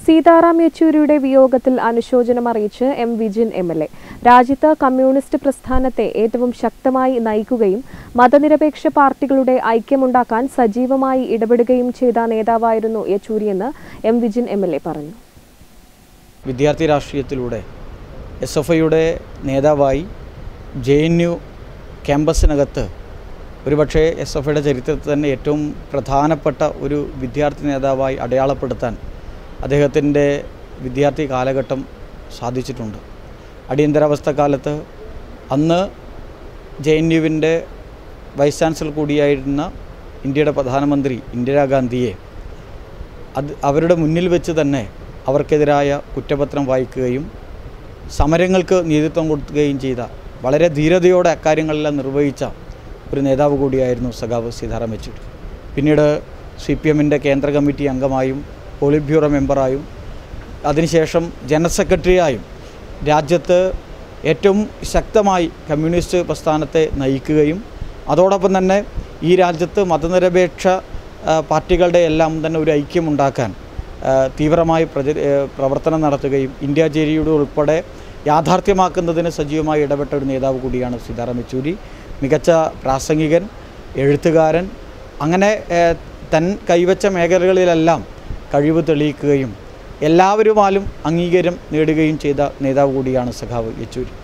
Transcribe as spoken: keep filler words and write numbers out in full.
സീതാറാം യെച്ചൂരിയുടെ വിയോഗത്തിൽ അനുശോചനം അറിയിച്ച് M Vijin M L A. രാജ്യത്ത് കമ്മ്യൂണിസ്റ്റ് പ്രസ്ഥാനത്തെ ഏറ്റവും ശക്തമായി നയിക്കുകയും മതനിരപേക്ഷ പാർട്ടികളുടെ ഐക്യമുണ്ടാക്കാൻ സജീവമായി ഇടപെടുകയും ചെയ്ത നേതാവായിരുന്നു യെച്ചൂരിയെന്ന് M Vijin M L A പറഞ്ഞു. വിദ്യാർത്ഥി രാഷ്ട്രീയത്തിലൂടെ എസ് എഫ് ഐയുടെ നേതാവായി ജെ എൻ യു ക്യാമ്പസിനകത്ത് ഒരുപക്ഷെ എസ് എഫ് ഐയുടെ ചരിത്രത്തിൽ തന്നെ ഏറ്റവും പ്രധാനപ്പെട്ട ഒരു വിദ്യാർത്ഥി നേതാവായി അടയാളപ്പെടുത്താൻ അദ്ദേഹത്തിൻ്റെ വിദ്യാർത്ഥി കാലഘട്ടം സാധിച്ചിട്ടുണ്ട്. അടിയന്തരാവസ്ഥ കാലത്ത് അന്ന് ജെ എൻ യുവിൻ്റെ വൈസ് ചാൻസലർ കൂടിയായിരുന്ന ഇന്ത്യയുടെ പ്രധാനമന്ത്രി ഇന്ദിരാഗാന്ധിയെ അത് അവരുടെ മുന്നിൽ വെച്ച് തന്നെ അവർക്കെതിരായ കുറ്റപത്രം വായിക്കുകയും സമരങ്ങൾക്ക് നേതൃത്വം കൊടുക്കുകയും ചെയ്ത വളരെ ധീരതയോടെ അക്കാര്യങ്ങളെല്ലാം നിർവഹിച്ച ഒരു നേതാവ് കൂടിയായിരുന്നു സഖാവ് സീതാറാം യെച്ചൂരി. പിന്നീട് സി പി എമ്മിൻ്റെ കേന്ദ്ര കമ്മിറ്റി അംഗമായും പോളിറ്റ് ബ്യൂറോ മെമ്പറായും അതിനുശേഷം ജനറൽ സെക്രട്ടറിയായും രാജ്യത്ത് ഏറ്റവും ശക്തമായി കമ്മ്യൂണിസ്റ്റ് പ്രസ്ഥാനത്തെ നയിക്കുകയും അതോടൊപ്പം തന്നെ ഈ രാജ്യത്ത് മതനിരപേക്ഷ പാർട്ടികളുടെ എല്ലാം തന്നെ ഒരു ഐക്യമുണ്ടാക്കാൻ തീവ്രമായി പ്രവർത്തനം നടത്തുകയും ഇന്ത്യ ചേരിയുടെ ഉൾപ്പെടെ യാഥാർത്ഥ്യമാക്കുന്നതിന് സജീവമായി ഇടപെട്ട ഒരു നേതാവ് കൂടിയാണ് സീതാറാം യെച്ചൂരി. മികച്ച പ്രാസംഗികൻ, എഴുത്തുകാരൻ, അങ്ങനെ തൻ കൈവച്ച മേഖലകളിലെല്ലാം കഴിവ് തെളിയിക്കുകയും എല്ലാവരുമാലും അംഗീകാരം നേടുകയും ചെയ്ത നേതാവ് കൂടിയാണ് സഖാവ് യെച്ചൂരി.